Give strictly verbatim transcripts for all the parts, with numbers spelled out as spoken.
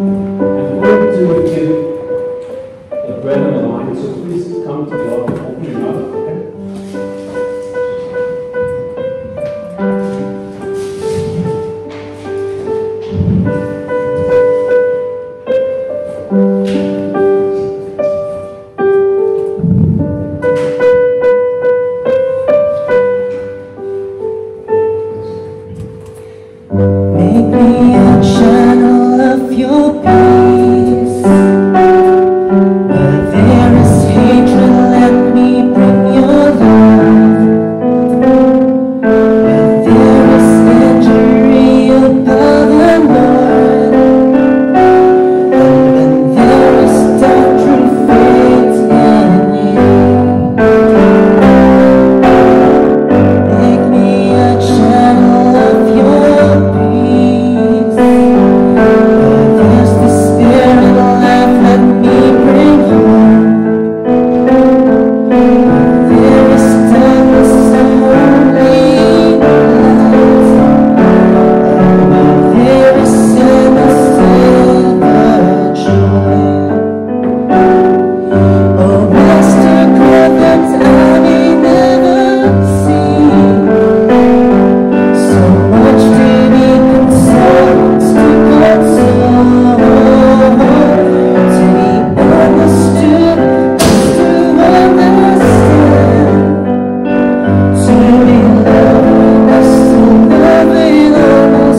I'm going to give the bread and the wine, so please come to the altar, open your mouth, okay? Make me a channel of your peace. Where there is hatred, let me bring your love. Where there is injury, your power, Lord. And when there is doctrine, faith in you. Make me a channel of your peace. Where there's the spirit of life, let me bring home. Where there is darkness, only light. And where there is sin, I silver joy. Oh, Master, God that I may never see. So much to be consoled, to console, to be understood, to understand, to be loved, as to loving of my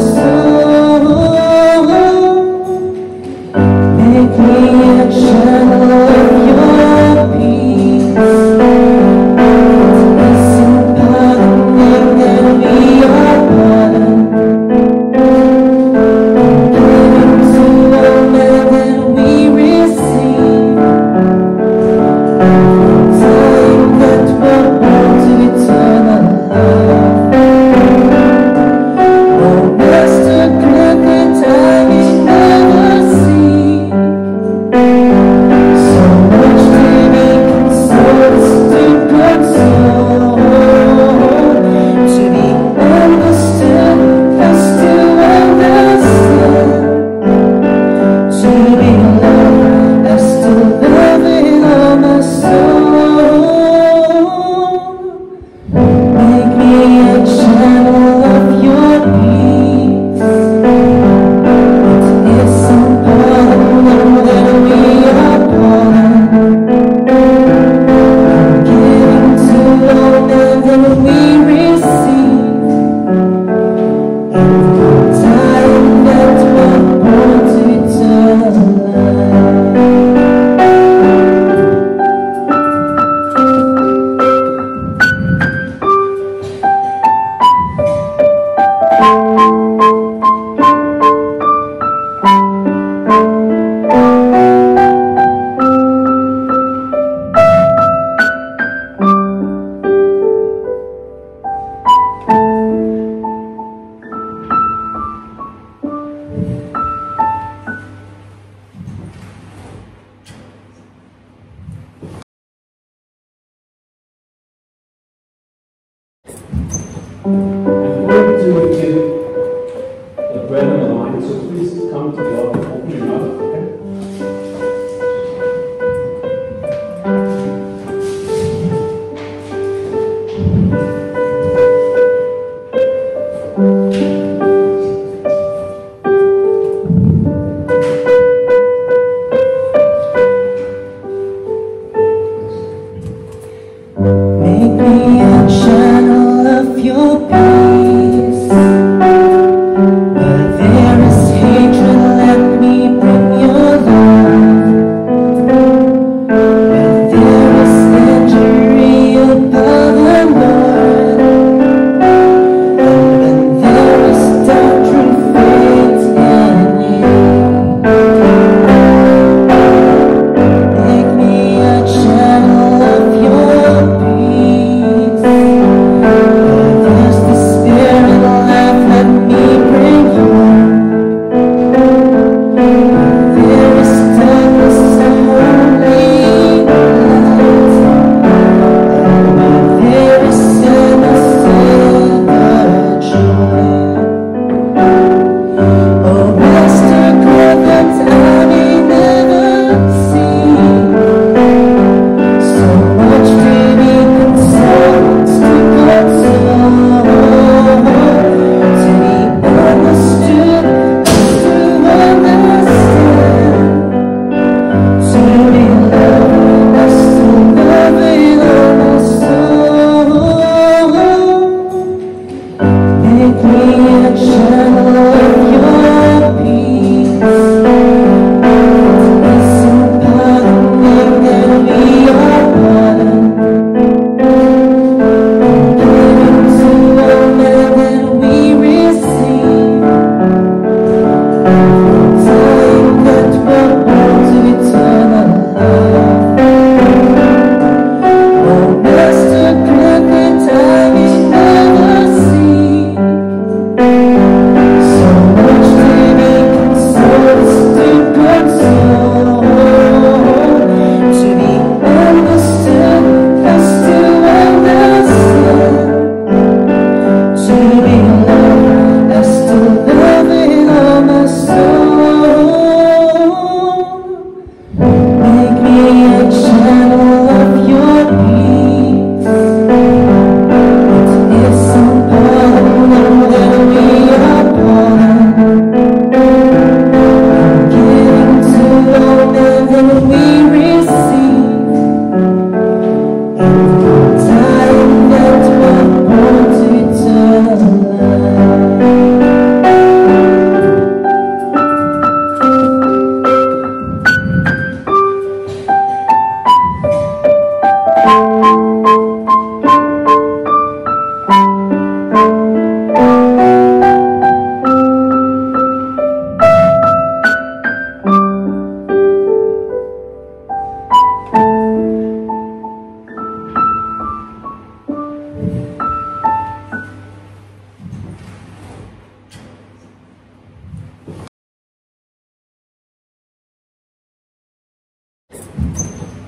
soul. Make me a channel of your peace. It's in pardoning that we are pardoned. Giving to all men that we receive. Time that we're born to eternal love. Oh, Master, grant that I may never see. So much to be consoled, to console, to be understood, as to understand, to be loved, as to loving all my soul. Make me a channel of your peace. It is some pardon that we are pardoned. Giving to all men that we receive. And the time that we're born to eternal life.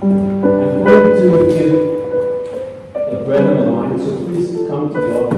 I'm going to give the bread and the wine, so please come to the altar.